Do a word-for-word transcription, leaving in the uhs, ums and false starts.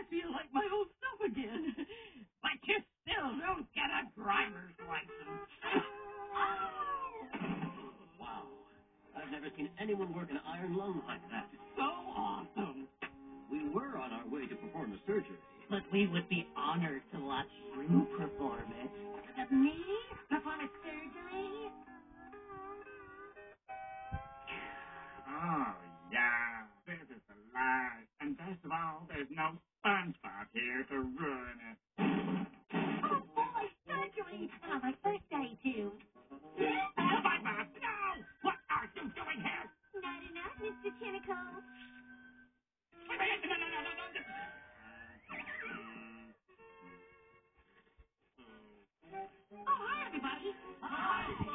feel like my old self again. But you still don't get a driver's license. Wow. I've never seen anyone work an iron lung like that. So awesome. We were on our way to perform a surgery. But we would be honored to watch you perform it. Me? Perform a surgery? Oh, yeah. This is the life. And best of all, there's no SpongeBob here to ruin it. Oh, boy, surgery! And on my birthday, too. SpongeBob, no! What are you doing here? Not enough, Mister Tentacle. Wait, wait, no, no, no, no, no. Oh, hi, everybody. Hi.